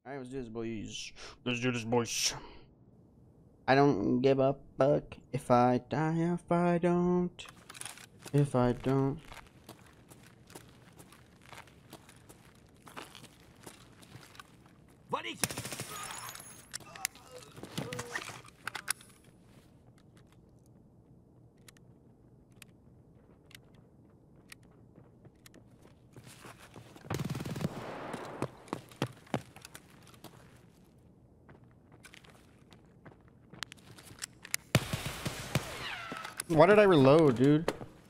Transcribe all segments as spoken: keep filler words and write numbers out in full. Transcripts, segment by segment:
Alright, let's do this, boys. Let's do this, boys. I don't give a fuck if I die, if I don't. If I don't. Why did I reload, dude?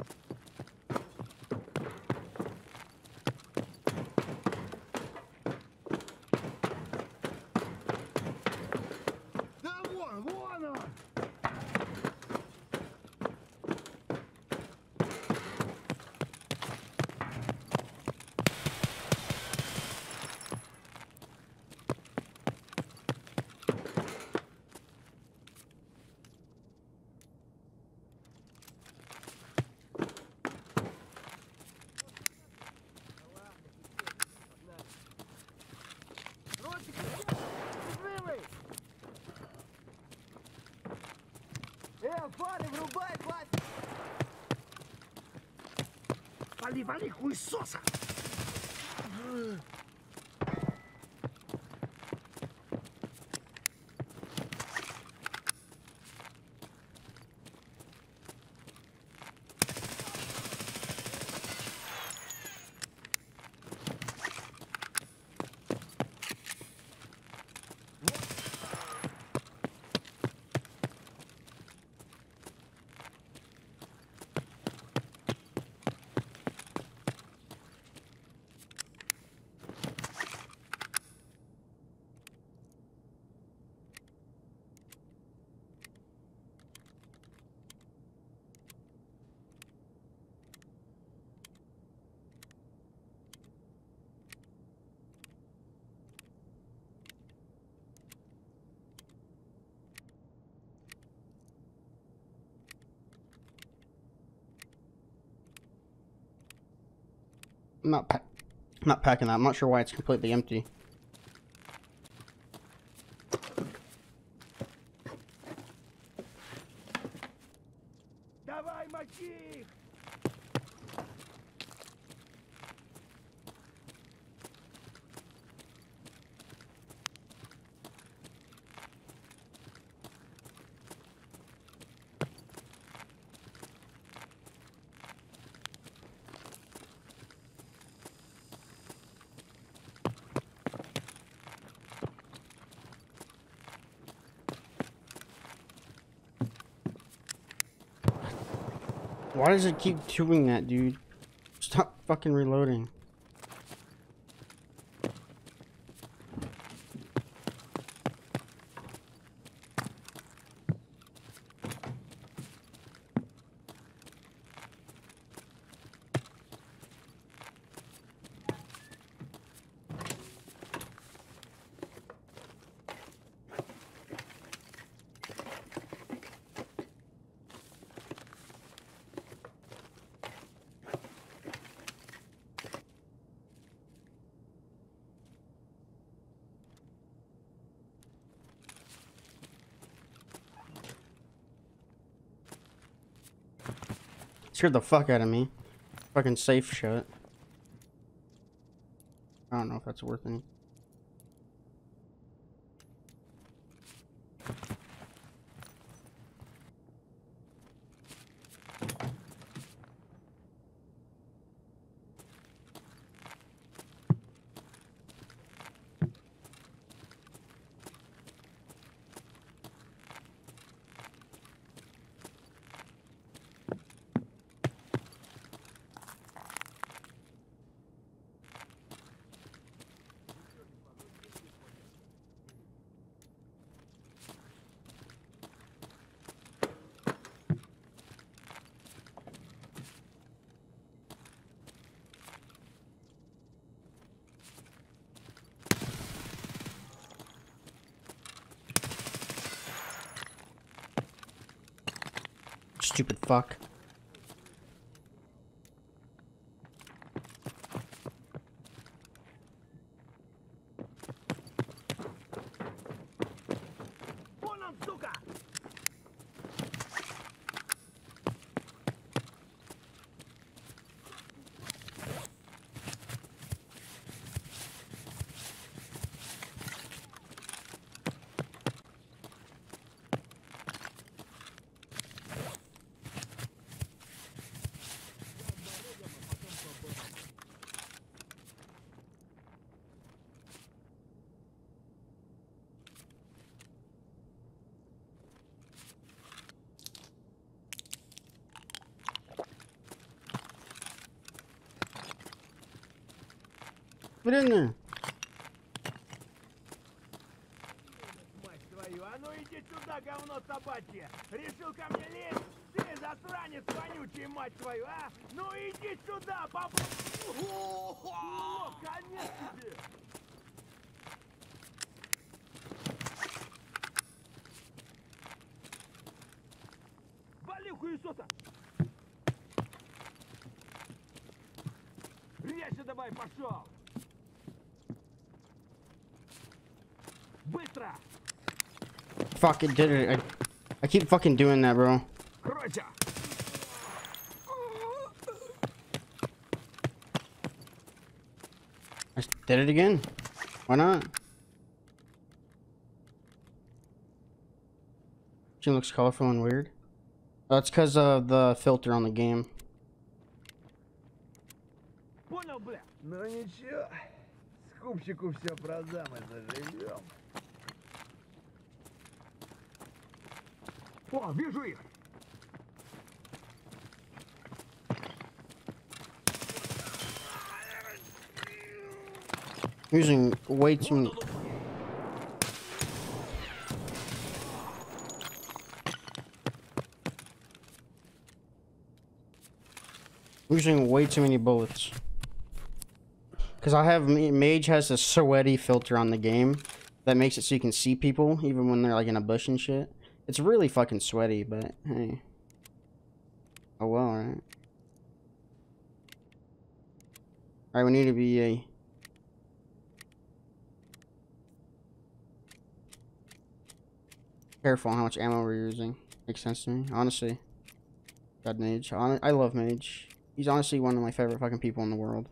Вали, вали, хуесоса! I'm not, pa I'm not packing that. I'm not sure why it's completely empty. Давай, мочи их! Why does it keep doing that, dude? Stop fucking reloading. Scared the fuck out of me. Fucking safe shut. I don't know if that's worth any. Stupid fuck. Get in there. Мать твою, а ну иди сюда, говно собачье! Решил ко мне лезть? Ты засранец вонючий, мать твою, а? Ну иди сюда, попробуй! О, конец тебе! Вали хуесоса! Резче давай, пошел! Быстро! Fuck it, did it. I, I keep fucking doing that, bro. Кройся! I s- did it again. Why not? She looks colorful and weird. Oh, it's because of the filter on the game. Понял, бля? Ну ничего, скупщику все продам и заживем. О, вижу их! Using way too many. Using way too many bullets. Because I have Mage has a sweaty filter on the game that makes it so you can see people even when they're like in a bush and shit. It's really fucking sweaty, but hey. Oh well, right? Alright, we need to be a. Careful on how much ammo we're using. Makes sense to me, honestly. God, Mage. Hon I love Mage. He's honestly one of my favorite fucking people in the world.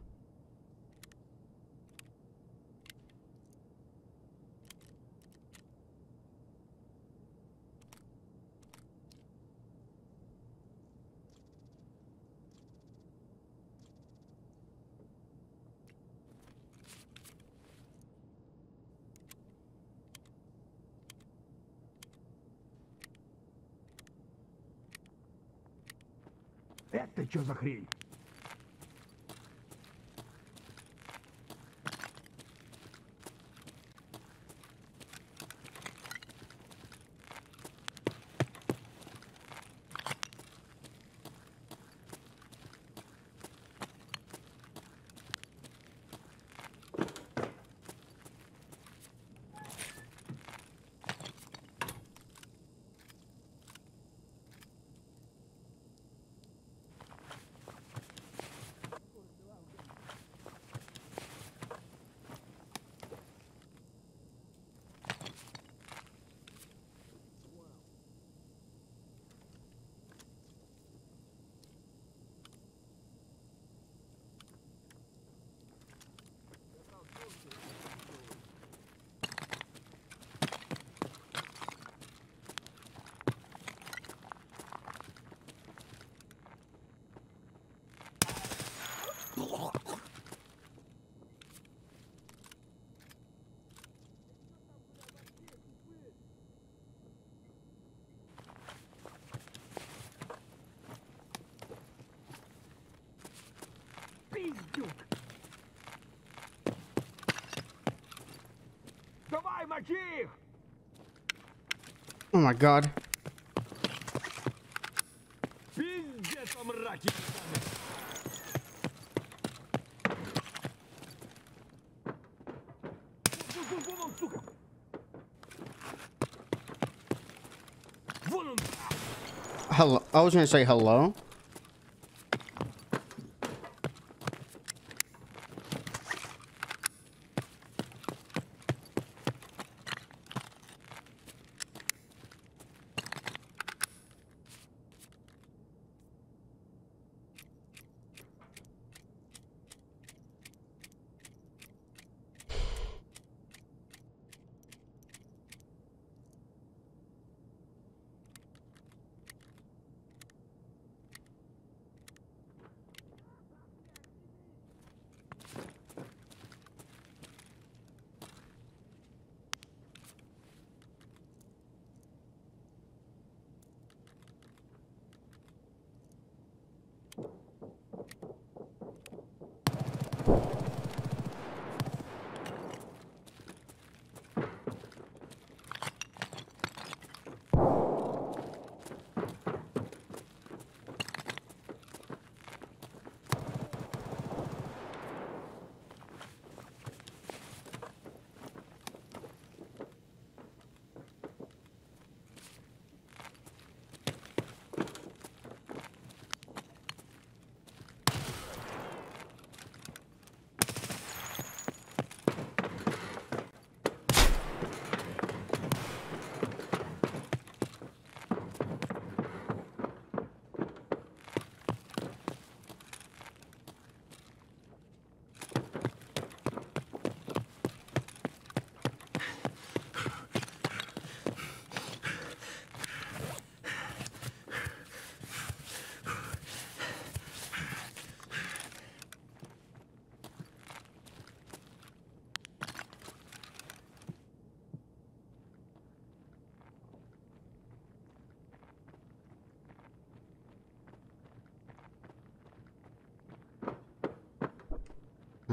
Это что за хрень? Пиздюк! Давай, мочи их! Oh my god. Пиздец, мраки! Вон он, сука! Вон он! Hello. I was gonna say hello.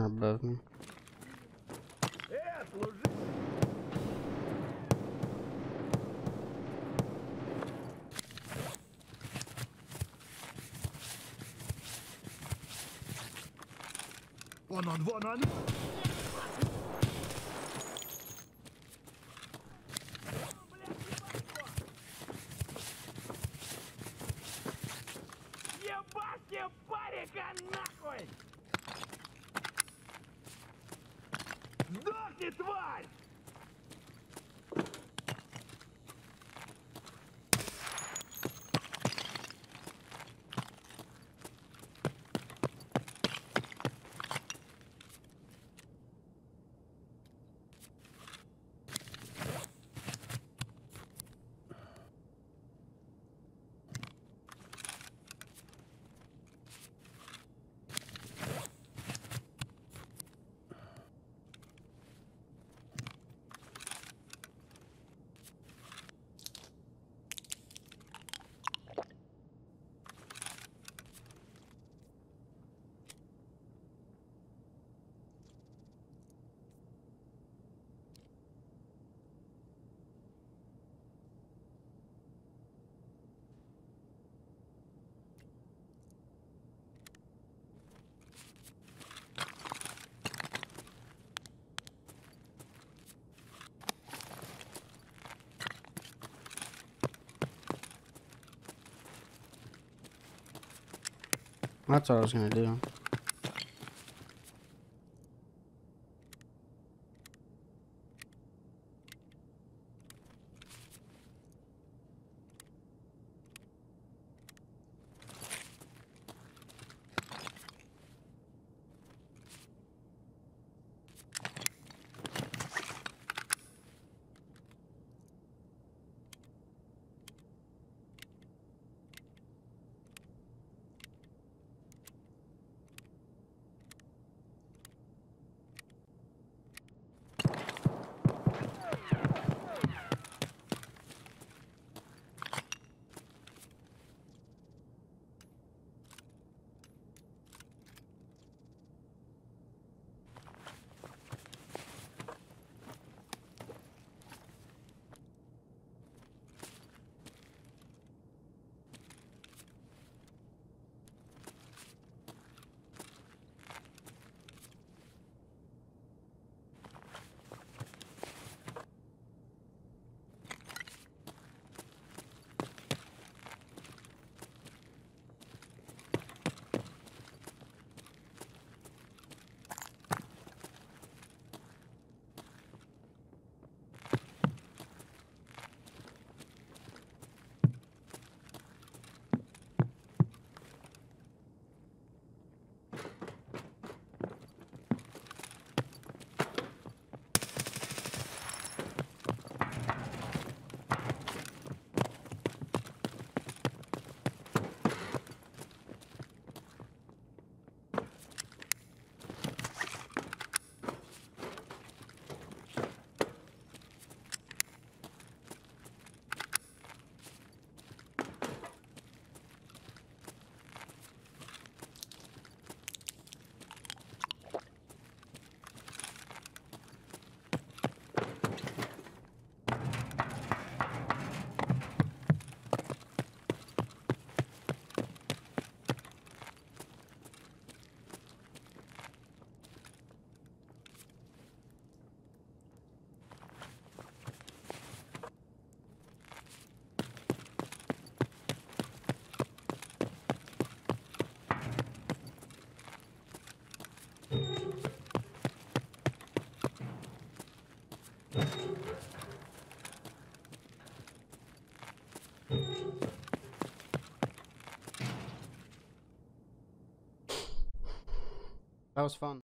above me. Э, служи! Вон он, вон он! Ебашьте парика нахуй! Сдохни, тварь! That's what I was gonna do. That was fun.